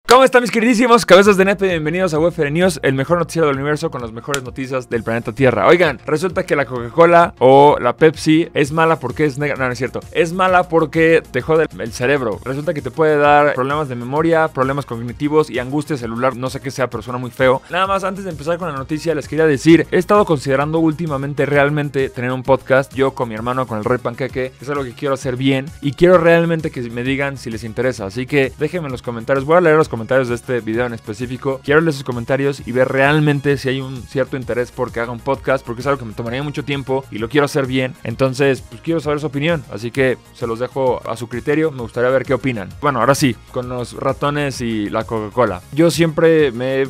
¿Cómo están mis queridísimos cabezas de nepe? Bienvenidos a UFR News, el mejor noticiero del universo con las mejores noticias del planeta Tierra. Oigan, resulta que la Coca-Cola o la Pepsi es mala porque es negra. No es cierto. Es mala porque te jode el cerebro. Resulta que te puede dar problemas de memoria, problemas cognitivos y angustia celular. No sé qué sea, pero suena muy feo. Nada más, antes de empezar con la noticia, les quería decir, he estado considerando últimamente realmente tener un podcast, yo con mi hermano, con el Rey Panqueque. Es algo que quiero hacer bien y quiero realmente que me digan si les interesa. Así que déjenme en los comentarios. Voy a leer los comentarios de este video en específico. Quiero leer sus comentarios y ver realmente si hay un cierto interés por que haga un podcast, porque es algo que me tomaría mucho tiempo y lo quiero hacer bien. Entonces, pues quiero saber su opinión, así que se los dejo a su criterio. Me gustaría ver qué opinan. Bueno, ahora sí, con los ratones y la Coca-Cola. Yo siempre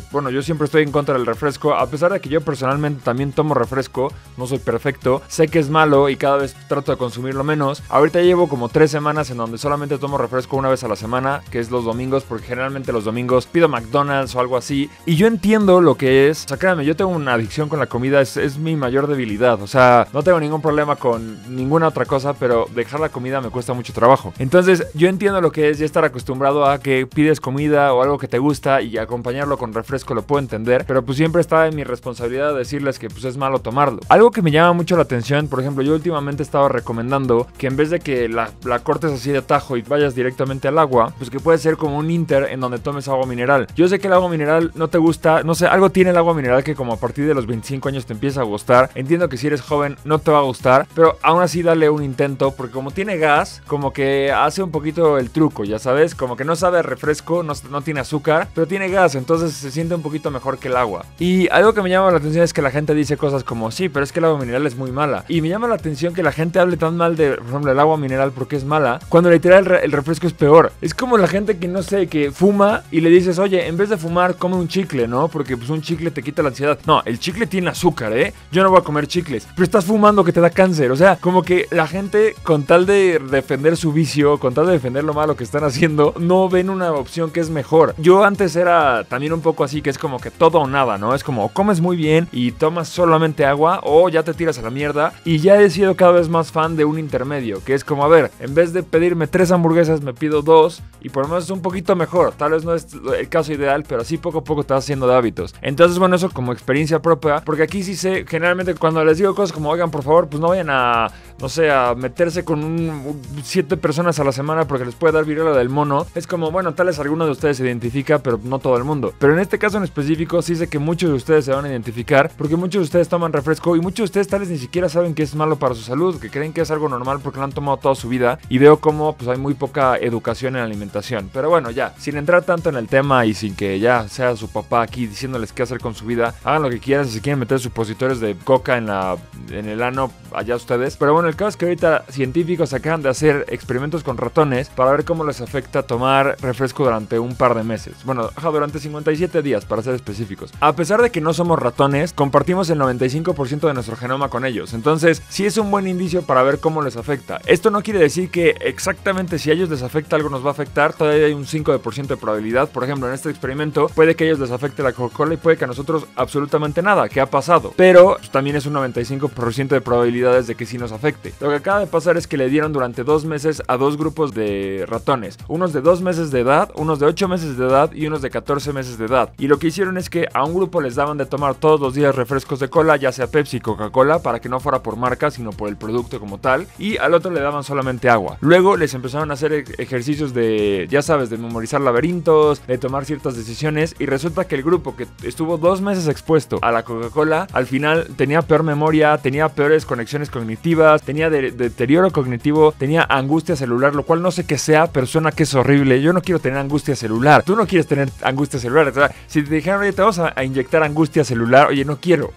estoy en contra del refresco, a pesar de que yo personalmente también tomo refresco. No soy perfecto, sé que es malo y cada vez trato de consumirlo menos. Ahorita llevo como 3 semanas en donde solamente tomo refresco una vez a la semana, que es los domingos, porque generalmente los domingos pido McDonald's o algo así. Y yo entiendo lo que es. O sea, créanme, yo tengo una adicción con la comida, es mi mayor debilidad. O sea, no tengo ningún problema con ninguna otra cosa, pero dejar la comida me cuesta mucho trabajo. Entonces, yo entiendo lo que es ya estar acostumbrado a que pides comida o algo que te gusta y acompañarlo con refresco, lo puedo entender. Pero pues siempre está en mi responsabilidad decirles que pues es malo tomarlo. Algo que me llama mucho la atención, por ejemplo, yo últimamente estaba recomendando que en vez de que la cortes así de tajo y vayas directamente al agua, pues que puede ser como un inter en donde tomes agua mineral. Yo sé que el agua mineral no te gusta, no sé, algo tiene el agua mineral que como a partir de los 25 años te empieza a gustar. Entiendo que si eres joven no te va a gustar, pero aún así dale un intento, porque como tiene gas, como que hace un poquito el truco, ya sabes, como que no sabe a refresco, no tiene azúcar, pero tiene gas, entonces se siente un poquito mejor que el agua. Y algo que me llama la atención es que la gente dice cosas como, sí, pero es que el agua mineral es muy mala. Y me llama la atención que la gente hable tan mal de, por ejemplo, el agua mineral porque es mala, cuando literal el refresco es peor. Es como la gente que, no sé, que fuma y le dices, oye, en vez de fumar, come un chicle, ¿no? Porque pues un chicle te quita la ansiedad. No, el chicle tiene azúcar, ¿eh? Yo no voy a comer chicles. Pero estás fumando que te da cáncer. O sea, como que la gente, con tal de defender su vicio, con tal de defender lo malo que están haciendo, no ven una opción que es mejor. Yo antes era también un poco así, que es como que todo o nada, ¿no? Es como, o comes muy bien y tomas solamente agua, o ya te tiras a la mierda. Y ya he sido cada vez más fan de un intermedio, que es como, a ver, en vez de pedirme 3 hamburguesas, me pido 2, y por lo menos es un poquito mejor. Tal vez no es el caso ideal, pero así poco a poco te vas haciendo de hábitos. Entonces, bueno, eso como experiencia propia, porque aquí sí sé, generalmente cuando les digo cosas como, oigan, por favor, pues no vayan a, no sé, a meterse con 7 personas a la semana porque les puede dar viruela del mono. Es como, bueno, tal vez alguno de ustedes se identifica, pero no todo el mundo. Pero en este caso en específico, sí sé que muchos de ustedes se van a identificar, porque muchos de ustedes toman refresco y muchos de ustedes tal vez ni siquiera saben que es malo para su salud, que creen que es algo normal porque lo han tomado toda su vida. Y veo como, pues hay muy poca educación en la alimentación. Pero bueno, ya, sin entrar tanto en el tema y sin que ya sea su papá aquí diciéndoles qué hacer con su vida, hagan lo que quieran. Si quieren meter supositorios de coca en el ano, allá ustedes. Pero bueno, el caso es que ahorita científicos acaban de hacer experimentos con ratones para ver cómo les afecta tomar refresco durante un par de meses. Bueno, durante 57 días para ser específicos. A pesar de que no somos ratones, compartimos el 95% de nuestro genoma con ellos. Entonces, sí es un buen indicio para ver cómo les afecta. Esto no quiere decir que exactamente si a ellos les afecta algo nos va a afectar. Todavía hay un 5% de probabilidad. Por ejemplo, en este experimento puede que a ellos les afecte la Coca-Cola y puede que a nosotros absolutamente nada, que ha pasado. Pero pues, también es un 95% de probabilidades de que sí nos afecte. Lo que acaba de pasar es que le dieron durante 2 meses a 2 grupos de ratones. Unos de 2 meses de edad, unos de 8 meses de edad y unos de 14 meses de edad. Y lo que hicieron es que a un grupo les daban de tomar todos los días refrescos de cola, ya sea Pepsi y Coca-Cola, para que no fuera por marca, sino por el producto como tal. Y al otro le daban solamente agua. Luego les empezaron a hacer ejercicios de, ya sabes, de memorizar laberintos, de tomar ciertas decisiones. Y resulta que el grupo que estuvo 2 meses expuesto a la Coca-Cola, al final tenía peor memoria, tenía peores conexiones cognitivas, tenía deterioro cognitivo, tenía angustia celular, lo cual no sé qué sea, pero suena que es horrible. Yo no quiero tener angustia celular. Tú no quieres tener angustia celular. O sea, si te dijeran, oye, te vamos a inyectar angustia celular, oye, no quiero.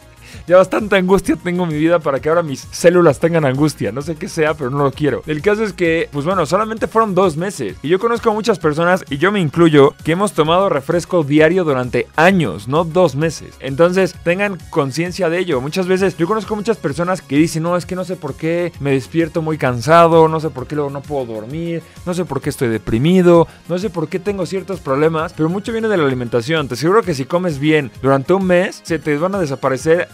Ya bastante angustia tengo en mi vida para que ahora mis células tengan angustia. No sé qué sea, pero no lo quiero. El caso es que, pues bueno, solamente fueron 2 meses. Y yo conozco a muchas personas, y yo me incluyo, que hemos tomado refresco diario durante años, no 2 meses. Entonces, tengan conciencia de ello. Muchas veces, yo conozco a muchas personas que dicen, no, es que no sé por qué me despierto muy cansado, no sé por qué luego no puedo dormir, no sé por qué estoy deprimido, no sé por qué tengo ciertos problemas, pero mucho viene de la alimentación. Te aseguro que si comes bien durante un mes, se te van a desaparecer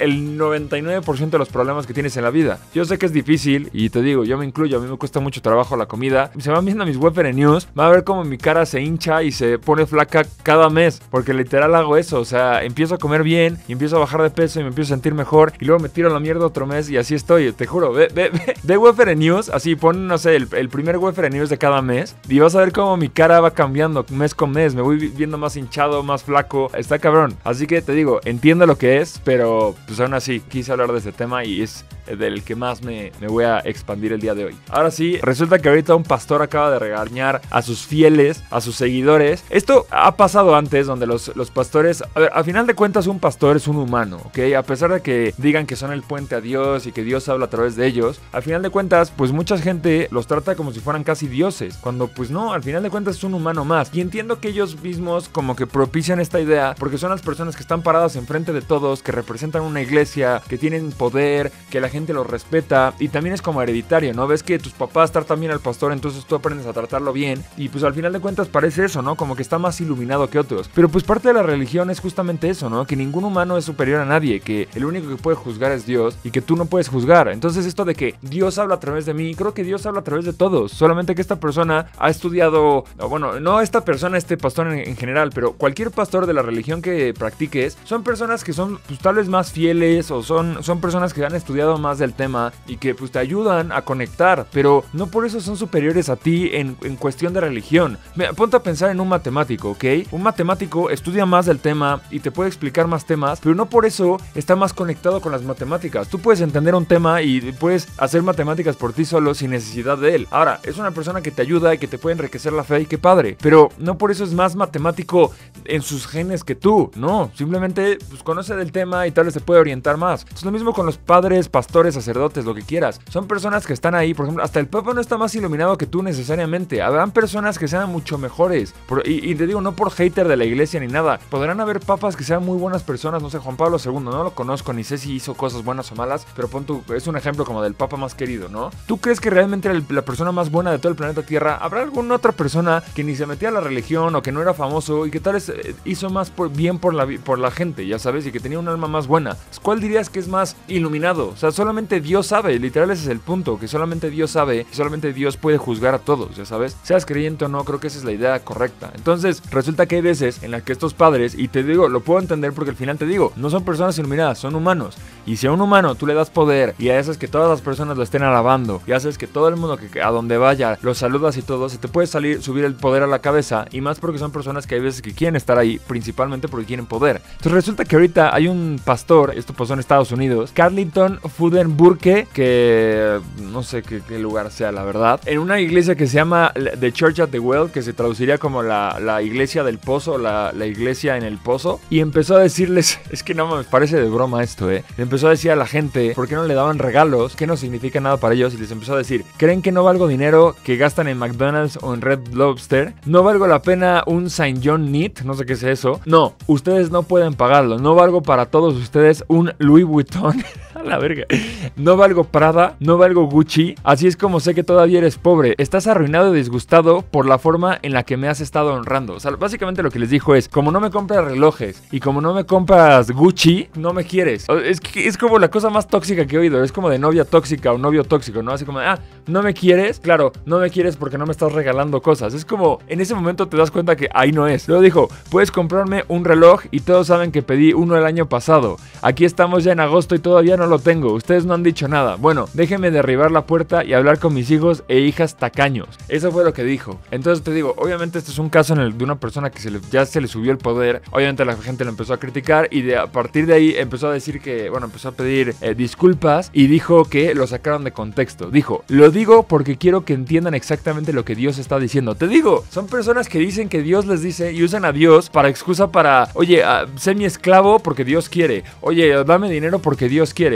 el 99% de los problemas que tienes en la vida. Yo sé que es difícil y te digo, yo me incluyo, a mí me cuesta mucho trabajo la comida. Se van viendo mis Wayfarer News, va a ver cómo mi cara se hincha y se pone flaca cada mes, porque literal hago eso, o sea, empiezo a comer bien y empiezo a bajar de peso y me empiezo a sentir mejor y luego me tiro a la mierda otro mes y así estoy, te juro. Ve Wayfarer News, así pon, no sé, el primer Wayfarer News de cada mes y vas a ver cómo mi cara va cambiando mes con mes, me voy viendo más hinchado, más flaco, está cabrón. Así que te digo, entiendo lo que es, pero pues aún así quise hablar de este tema y es del que más me voy a expandir el día de hoy. Ahora sí, resulta que ahorita un pastor acaba de regañar a sus fieles, a sus seguidores. Esto ha pasado antes, donde los pastores, a ver, a final de cuentas un pastor es un humano, ¿ok? A pesar de que digan que son el puente a Dios y que Dios habla a través de ellos, al final de cuentas, pues mucha gente los trata como si fueran casi dioses, cuando pues no, al final de cuentas es un humano más. Y entiendo que ellos mismos como que propician esta idea, porque son las personas que están paradas enfrente de todos, que representan una iglesia, que tienen poder, que la gente los respeta, y también es como hereditario, ¿no? Ves que tus papás tratan bien al pastor, entonces tú aprendes a tratarlo bien, y pues al final de cuentas parece eso, ¿no? Como que está más iluminado que otros. Pero pues parte de la religión es justamente eso, ¿no? Que ningún humano es superior a nadie, que el único que puede juzgar es Dios, y que tú no puedes juzgar. Entonces esto de que Dios habla a través de mí, creo que Dios habla a través de todos, solamente que esta persona ha estudiado, bueno, no esta persona, este pastor en general, pero cualquier pastor de la religión que practiques, son personas que son pues tal vez más fieles, o son personas que han estudiado más del tema y que pues te ayudan a conectar, pero no por eso son superiores a ti en cuestión de religión. Ponte a pensar en un matemático, ¿ok? Un matemático estudia más del tema y te puede explicar más temas, pero no por eso está más conectado con las matemáticas. Tú puedes entender un tema y puedes hacer matemáticas por ti solo sin necesidad de él. Ahora, es una persona que te ayuda y que te puede enriquecer la fe y qué padre, pero no por eso es más matemático en sus genes que tú, no, simplemente pues conoce del tema y tal vez te puede orientar más. Es lo mismo con los padres, pastores, sacerdotes, lo que quieras. Son personas que están ahí, por ejemplo, hasta el Papa no está más iluminado que tú necesariamente. Habrán personas que sean mucho mejores, y te digo, no por hater de la iglesia ni nada. Podrán haber papas que sean muy buenas personas, no sé, Juan Pablo II, no lo conozco, ni sé si hizo cosas buenas o malas, pero es un ejemplo como del papa más querido, ¿no? ¿Tú crees que realmente era la persona más buena de todo el planeta Tierra? ¿Habrá alguna otra persona que ni se metía a la religión o que no era famoso y que tal vez hizo más bien por la gente, ya sabes, y que tenía un alma más buena? ¿Cuál dirías que es más iluminado? O sea, solamente Dios sabe, literal ese es el punto, que solamente Dios sabe y solamente Dios puede juzgar a todos, ya sabes. Seas creyente o no, creo que esa es la idea correcta. Entonces, resulta que hay veces en las que estos padres, y te digo, lo puedo entender porque al final te digo, no son personas iluminadas, son humanos. Y si a un humano tú le das poder y haces que todas las personas lo estén alabando y haces que todo el mundo que a donde vaya los saludas y todo, se te puede subir el poder a la cabeza, y más porque son personas que hay veces que quieren estar ahí, principalmente porque quieren poder. Entonces resulta que ahorita hay un pastor, esto pasó en Estados Unidos, Carlton Fudenburke, que no sé qué lugar sea la verdad, en una iglesia que se llama The Church at the Well, que se traduciría como la iglesia del pozo, la iglesia en el pozo, y empezó a decirles, es que no me parece de broma esto, le empezó a decir a la gente por qué no le daban regalos, que no significa nada para ellos, y les empezó a decir, ¿creen que no valgo dinero que gastan en McDonald's o en Red Lobster? ¿No valgo la pena un Saint John Knit? No sé qué es eso. No, ustedes no pueden pagarlo, no valgo para todos ustedes un Louis Vuitton. A la verga. No valgo Prada, no valgo Gucci, así es como sé que todavía eres pobre. Estás arruinado y disgustado por la forma en la que me has estado honrando. O sea, básicamente lo que les dijo es, como no me compras relojes y como no me compras Gucci, no me quieres. Es como la cosa más tóxica que he oído. Es como de novia tóxica o novio tóxico, ¿no? Así como, ¿no me quieres? Claro, no me quieres porque no me estás regalando cosas. Es como, en ese momento te das cuenta que ahí no es. Luego dijo, puedes comprarme un reloj y todos saben que pedí uno el año pasado. Aquí estamos ya en agosto y todavía no lo tengo. Ustedes no han dicho nada. Bueno, déjenme derribar la puerta y hablar con mis hijos e hijas tacaños. Eso fue lo que dijo. Entonces te digo, obviamente este es un caso de una persona que ya se le subió el poder. Obviamente la gente lo empezó a criticar y a partir de ahí empezó a decir que, empezó a pedir disculpas y dijo que lo sacaron de contexto. Dijo, lo digo porque quiero que entiendan exactamente lo que Dios está diciendo. Te digo, son personas que dicen que Dios les dice y usan a Dios para excusa para, oye, sé mi esclavo porque Dios quiere. Oye, dame dinero porque Dios quiere.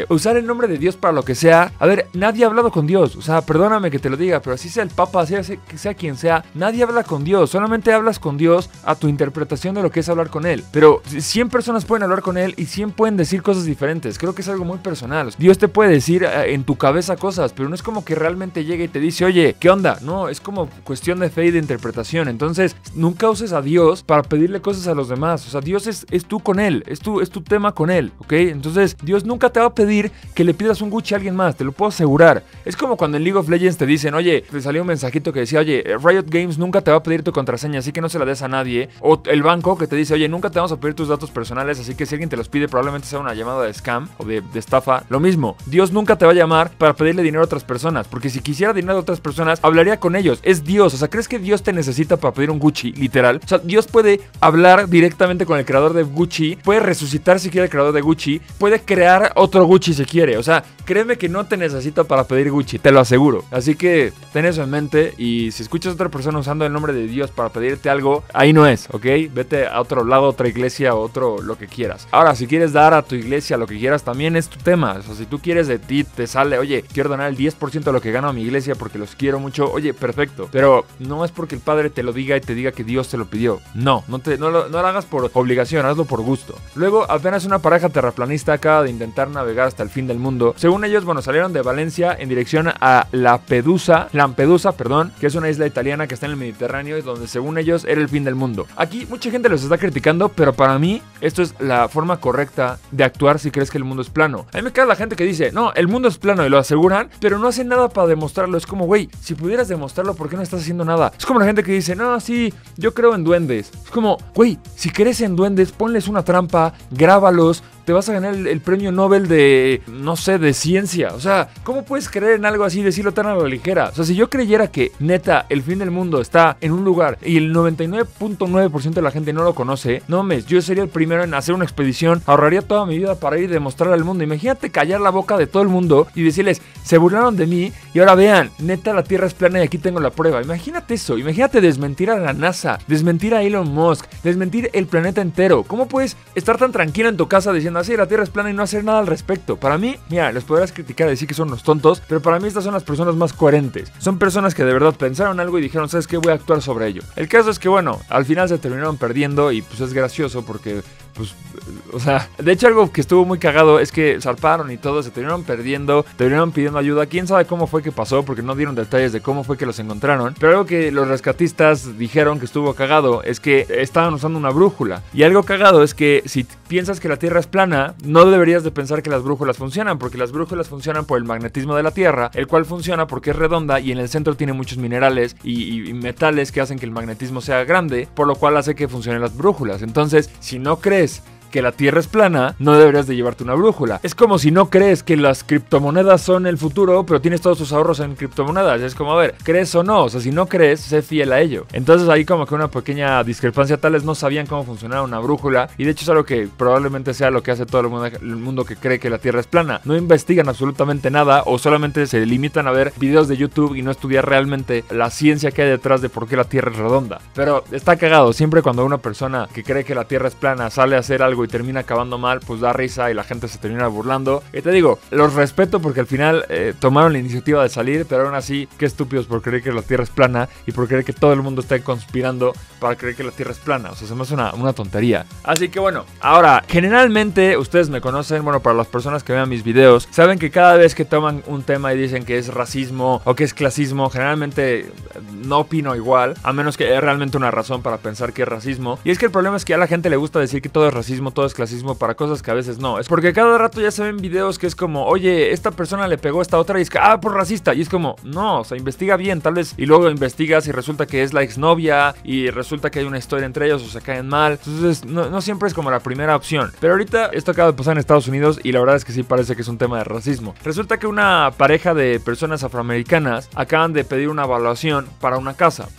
usar el nombre de Dios para lo que sea. A ver, nadie ha hablado con Dios. O sea, perdóname que te lo diga, pero así sea el Papa, sea quien sea, nadie habla con Dios. Solamente hablas con Dios a tu interpretación de lo que es hablar con Él. Pero 100 personas pueden hablar con Él y 100 pueden decir cosas diferentes. Creo que es algo muy personal. Dios te puede decir en tu cabeza cosas, pero no es como que realmente llegue y te dice, oye, ¿qué onda? No, es como cuestión de fe y de interpretación. Entonces, nunca uses a Dios para pedirle cosas a los demás. O sea, Dios es tú con Él, es tu tema con Él, ¿ok? Entonces, Dios nunca te va a pedir que le pidas un Gucci a alguien más, te lo puedo asegurar. Es como cuando en League of Legends te dicen, oye, te salió un mensajito que decía, oye, Riot Games nunca te va a pedir tu contraseña, así que no se la des a nadie. O el banco que te dice, oye, nunca te vamos a pedir tus datos personales, así que si alguien te los pide, probablemente sea una llamada de scam o de estafa. Lo mismo, Dios nunca te va a llamar para pedirle dinero a otras personas, porque si quisiera dinero a otras personas, hablaría con ellos. Es Dios, o sea, ¿crees que Dios te necesita para pedir un Gucci, literal? O sea, Dios puede hablar directamente con el creador de Gucci, puede resucitar si quiere el creador de Gucci, puede crear otro Gucci si quiere. O sea, créeme que no te necesita para pedir Gucci, te lo aseguro. Así que ten eso en mente, y si escuchas a otra persona usando el nombre de Dios para pedirte algo, ahí no es, ¿ok? Vete a otro lado, otra iglesia o otro, lo que quieras. Ahora, si quieres dar a tu iglesia lo que quieras, también es tu tema. O sea, si tú quieres de ti, te sale, oye, quiero donar el 10% de lo que gano a mi iglesia porque los quiero mucho, oye, perfecto. Pero no es porque el Padre te lo diga y te diga que Dios te lo pidió. No lo hagas por obligación, hazlo por gusto. Luego, apenas una pareja terraplanista acaba de intentar navegar hasta el fin del mundo. Según ellos, bueno, salieron de Valencia en dirección a Lampedusa, que es una isla italiana que está en el Mediterráneo y donde según ellos era el fin del mundo. Aquí mucha gente los está criticando, pero para mí esto es la forma correcta de actuar si crees que el mundo es plano. A mí me cae la gente que dice, no, el mundo es plano, y lo aseguran, pero no hacen nada para demostrarlo. Es como, güey, si pudieras demostrarlo, ¿por qué no estás haciendo nada? Es como la gente que dice, no, sí, yo creo en duendes. Es como, güey, si crees en duendes, ponles una trampa, grábalos, te vas a ganar el premio Nobel de, no sé, de ciencia. O sea, ¿cómo puedes creer en algo así y decirlo tan a la ligera? O sea, si yo creyera que, neta, el fin del mundo está en un lugar y el 99.9% de la gente no lo conoce, no mames, yo sería el primero en hacer una expedición, ahorraría toda mi vida para ir y demostrarle al mundo. Imagínate callar la boca de todo el mundo y decirles, se burlaron de mí y ahora vean, neta, la Tierra es plana y aquí tengo la prueba. Imagínate eso, imagínate desmentir a la NASA, desmentir a Elon Musk, desmentir el planeta entero. ¿Cómo puedes estar tan tranquilo en tu casa diciendo así, la Tierra es plana y no hacer nada al respecto? Para mí, mira, les podrás criticar y decir que son unos tontos, pero para mí estas son las personas más coherentes. Son personas que de verdad pensaron algo y dijeron, ¿sabes qué? Voy a actuar sobre ello. El caso es que, bueno, al final se terminaron perdiendo y pues es gracioso porque, pues, o sea, de hecho algo que estuvo muy cagado es que zarparon y todo, se terminaron perdiendo, terminaron pidiendo ayuda. Quién sabe cómo fue que pasó, porque no dieron detalles de cómo fue que los encontraron, pero algo que los rescatistas dijeron que estuvo cagado es que estaban usando una brújula. Y algo cagado es que si piensas que la Tierra es plana, no deberías de pensar que las brújulas funcionan, porque las brújulas funcionan por el magnetismo de la Tierra, el cual funciona porque es redonda y en el centro tiene muchos minerales y metales que hacen que el magnetismo sea grande, por lo cual hace que funcionen las brújulas. Entonces, si no crees que la Tierra es plana, no deberías de llevarte una brújula. Es como si no crees que las criptomonedas son el futuro, pero tienes todos tus ahorros en criptomonedas. Es como, a ver, ¿crees o no? O sea, si no crees, sé fiel a ello. Entonces ahí como que una pequeña discrepancia, tales no sabían cómo funcionaba una brújula, y de hecho es algo que probablemente sea lo que hace todo el mundo que cree que la Tierra es plana. No investigan absolutamente nada o solamente se limitan a ver videos de YouTube y no estudiar realmente la ciencia que hay detrás de por qué la Tierra es redonda. Pero está cagado, siempre cuando una persona que cree que la Tierra es plana sale a hacer algo y termina acabando mal, pues da risa y la gente se termina burlando. Y te digo, los respeto porque al final tomaron la iniciativa de salir, pero aún así, qué estúpidos por creer que la Tierra es plana y por creer que todo el mundo está conspirando para creer que la Tierra es plana. O sea, se me hace una tontería. Así que bueno, ahora, generalmente ustedes me conocen, bueno, para las personas que vean mis videos, saben que cada vez que toman un tema y dicen que es racismo o que es clasismo, generalmente no opino igual, a menos que haya realmente una razón para pensar que es racismo. Y es que el problema es que a la gente le gusta decir que todo es racismo, todo es clasismo para cosas que a veces no. Es porque cada rato ya se ven videos que es como, oye, esta persona le pegó a esta otra y es que, por racista. Y es como, no, o sea, investiga bien, tal vez. Y luego investigas y resulta que es la exnovia y resulta que hay una historia entre ellos o se caen mal. Entonces, no siempre es como la primera opción. Pero ahorita esto acaba de pasar en Estados Unidos y la verdad es que sí parece que es un tema de racismo. Resulta que una pareja de personas afroamericanas acaban de pedir una evaluación para una casa.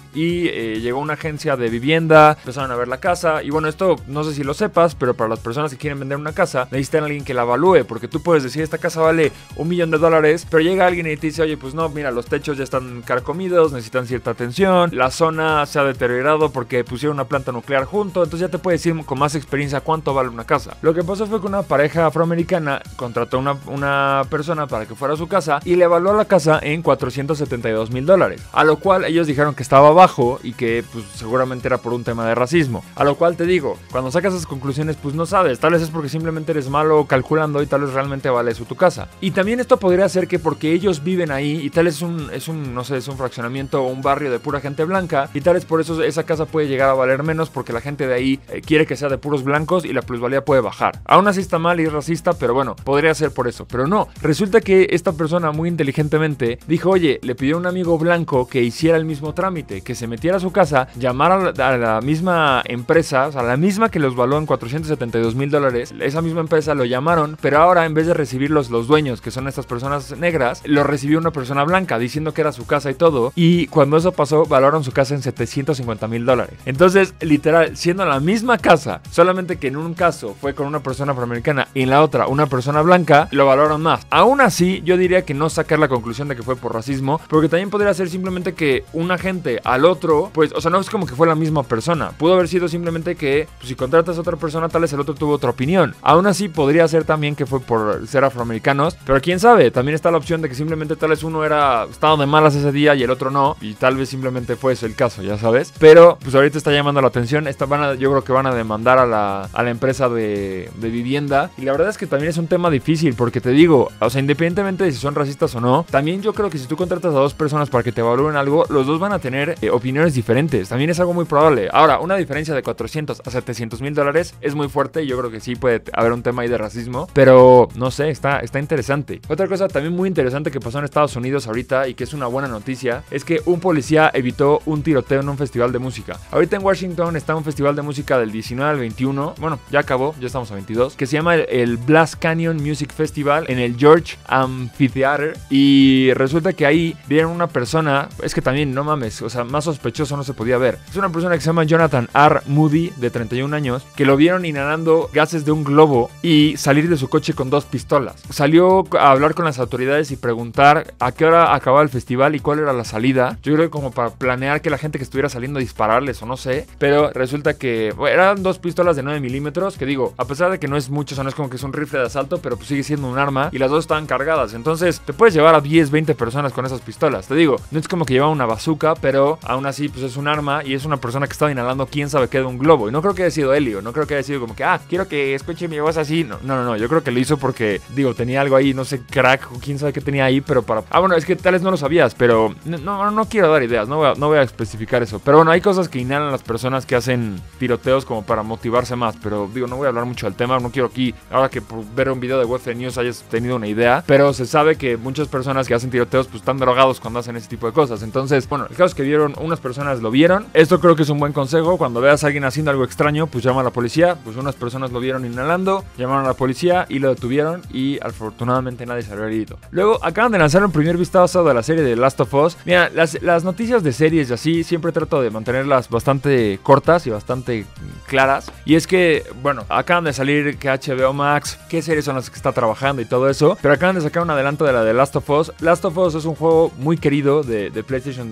y llegó una agencia de vivienda, empezaron a ver la casa y bueno, esto no sé si lo sepas, pero para las personas que quieren vender una casa necesitan a alguien que la evalúe, porque tú puedes decir esta casa vale $1 millón, pero llega alguien y te dice, oye, pues no, mira, los techos ya están carcomidos, necesitan cierta atención, la zona se ha deteriorado porque pusieron una planta nuclear junto, entonces ya te puede decir con más experiencia cuánto vale una casa. Lo que pasó fue que una pareja afroamericana contrató una persona para que fuera a su casa y le evaluó la casa en $472,000, a lo cual ellos dijeron que estaba bajo y que pues seguramente era por un tema de racismo, a lo cual te digo, cuando sacas esas conclusiones pues no sabes, tal vez es porque simplemente eres malo calculando y tal vez realmente vale eso tu casa. Y también esto podría ser que porque ellos viven ahí y tal es no sé, es un fraccionamiento o un barrio de pura gente blanca y tal vez por eso esa casa puede llegar a valer menos porque la gente de ahí quiere que sea de puros blancos y la plusvalía puede bajar. Aún así está mal y es racista, pero bueno, podría ser por eso, pero no, resulta que esta persona muy inteligentemente dijo, oye, le pidió a un amigo blanco que hiciera el mismo trámite, que se metiera a su casa, llamara a la misma empresa, o sea, la misma que los valuó en $472,000, esa misma empresa lo llamaron, pero ahora en vez de recibir los dueños, que son estas personas negras, lo recibió una persona blanca, diciendo que era su casa y todo, y cuando eso pasó, valoraron su casa en $750,000. Entonces, literal, siendo la misma casa, solamente que en un caso fue con una persona afroamericana y en la otra una persona blanca, lo valoraron más. Aún así, yo diría que no sacar la conclusión de que fue por racismo, porque también podría ser simplemente que un agente al otro, pues, o sea, no es como que fue la misma persona, pudo haber sido simplemente que, pues, si contratas a otra persona, tal vez el otro tuvo otra opinión. Aún así, podría ser también que fue por ser afroamericanos, pero quién sabe, también está la opción de que simplemente tal vez uno estaba de malas ese día y el otro no, y tal vez simplemente fue ese el caso, ya sabes. Pero pues ahorita está llamando la atención, yo creo que van a demandar a la empresa de vivienda, y la verdad es que también es un tema difícil, porque te digo, o sea, independientemente de si son racistas o no, también yo creo que si tú contratas a dos personas para que te evalúen algo, los dos van a tener opiniones diferentes, también es algo muy probable. Ahora, una diferencia de $400 a $700,000 es muy fuerte, y yo creo que sí puede haber un tema ahí de racismo, pero no sé, está interesante. Otra cosa también muy interesante que pasó en Estados Unidos ahorita y que es una buena noticia es que un policía evitó un tiroteo en un festival de música. Ahorita en Washington está un festival de música del 19 al 21, bueno, ya acabó, ya estamos a 22, que se llama el Blast Canyon Music Festival en el George Amphitheater, y resulta que ahí vieron una persona, es que también, no mames, o sea, más sospechoso no se podía ver. Es una persona que se llama Jonathan R. Moody, de 31 años, que lo vieron inhalando gases de un globo y salir de su coche con 2 pistolas. Salió a hablar con las autoridades y preguntar a qué hora acababa el festival y cuál era la salida. Yo creo que como para planear que la gente que estuviera saliendo a dispararles o no sé, pero resulta que eran 2 pistolas de 9 milímetros, que digo, a pesar de que no es mucho, o sea, no es como que es un rifle de asalto, pero pues sigue siendo un arma y las dos estaban cargadas. Entonces te puedes llevar a 10, 20 personas con esas pistolas. Te digo, no es como que lleva una bazooka, pero aún así pues es un arma y es una persona que estaba inhalando quién sabe qué de un globo. Y no creo que haya sido Helio, no creo que haya sido como que, quiero que escuche mi voz así. No, yo creo que lo hizo porque, digo, tenía algo ahí, no sé, crack o quién sabe qué tenía ahí, pero para... bueno, es que tal vez no lo sabías, pero no quiero dar ideas, no voy a especificar eso. Pero bueno, hay cosas que inhalan las personas que hacen tiroteos como para motivarse más, pero digo, no voy a hablar mucho del tema, no quiero aquí, ahora que por ver un video de UFC News hayas tenido una idea, pero se sabe que muchas personas que hacen tiroteos pues están drogados cuando hacen ese tipo de cosas. Entonces, bueno, el caso es que vieron, unas personas lo vieron. Esto creo que es un buen consejo, cuando veas a alguien haciendo algo extraño, pues llama a la policía. Pues unas personas lo vieron inhalando, llamaron a la policía y lo detuvieron y afortunadamente nadie se había herido. Luego acaban de lanzar un primer vistazo de la serie de Last of Us. Mira, las noticias de series y así siempre trato de mantenerlas bastante cortas y bastante claras. Y es que, bueno, acaban de salir que HBO Max, qué series son las que está trabajando y todo eso, pero acaban de sacar un adelanto de la de Last of Us. Last of Us es un juego muy querido de PlayStation,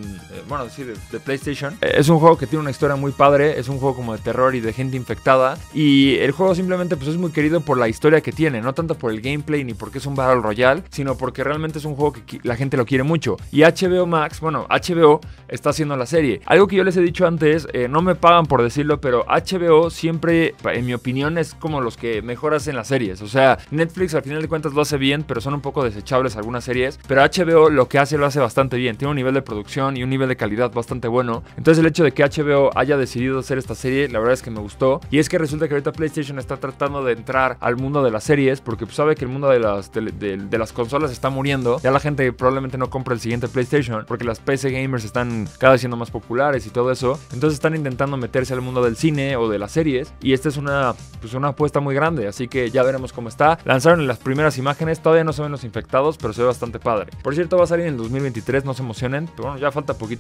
de PlayStation. Es un juego que tiene una historia muy padre, es un juego como de terror y de gente infectada, y el juego simplemente pues es muy querido por la historia que tiene, no tanto por el gameplay ni porque es un Battle Royale, sino porque realmente es un juego que la gente lo quiere mucho. Y HBO Max, bueno, HBO está haciendo la serie. Algo que yo les he dicho antes, no me pagan por decirlo, pero HBO siempre, en mi opinión, es como los que mejor hacen las series. O sea, Netflix al final de cuentas lo hace bien, pero son un poco desechables algunas series, pero HBO lo que hace lo hace bastante bien, tiene un nivel de producción y un nivel de calidad bastante bueno. Entonces el hecho de que HBO haya decidido hacer esta serie, la verdad es que me gustó, y es que resulta que ahorita PlayStation está tratando de entrar al mundo de las series, porque pues sabe que el mundo de las consolas está muriendo, ya la gente probablemente no compra el siguiente PlayStation, porque las PC gamers están cada vez siendo más populares y todo eso, entonces están intentando meterse al mundo del cine o de las series, y esta es una apuesta muy grande, así que ya veremos cómo está. Lanzaron las primeras imágenes, todavía no se ven los infectados, pero se ve bastante padre. Por cierto, va a salir en el 2023, no se emocionen, pero bueno, ya falta poquito, 4 meses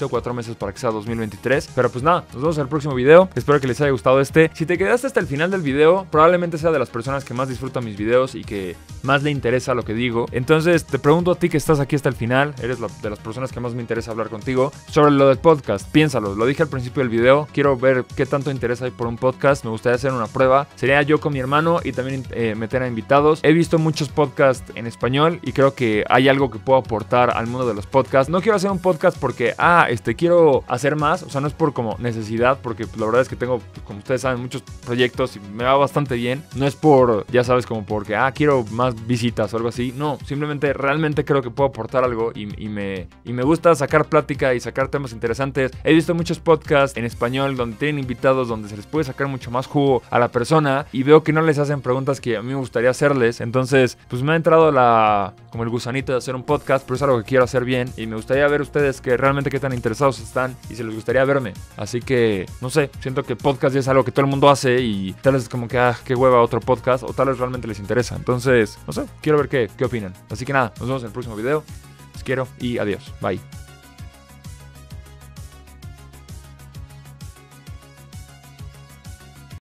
meses para que sea 2023. Pero pues nada, nos vemos en el próximo video. Espero que les haya gustado este. Si te quedaste hasta el final del video, probablemente sea de las personas que más disfrutan mis videos y que más le interesa lo que digo. Entonces te pregunto a ti que estás aquí hasta el final, eres de las personas que más me interesa hablar contigo sobre lo del podcast. Piénsalo, lo dije al principio del video, quiero ver qué tanto interés hay por un podcast. Me gustaría hacer una prueba, sería yo con mi hermano y también meter a invitados. He visto muchos podcasts en español y creo que hay algo que puedo aportar al mundo de los podcasts. No quiero hacer un podcast porque quiero hacer más, o sea, no es por como necesidad, porque la verdad es que tengo, como ustedes saben, muchos proyectos y me va bastante bien. No es por, ya sabes, como porque quiero más visitas o algo así. No, simplemente realmente creo que puedo aportar algo y me gusta sacar plática y sacar temas interesantes. He visto muchos podcasts en español donde tienen invitados, donde se les puede sacar mucho más jugo a la persona y veo que no les hacen preguntas que a mí me gustaría hacerles. Entonces, pues me ha entrado como el gusanito de hacer un podcast, pero es algo que quiero hacer bien y me gustaría ver ustedes que realmente qué tan interesados están y si les gustaría verme. Así que, no sé, siento que podcast ya es algo que todo el mundo hace y tal vez es como que, qué hueva otro podcast, o tal vez realmente les interesa. Entonces, no sé, quiero ver qué opinan. Así que nada, nos vemos en el próximo video. Los quiero y adiós. Bye.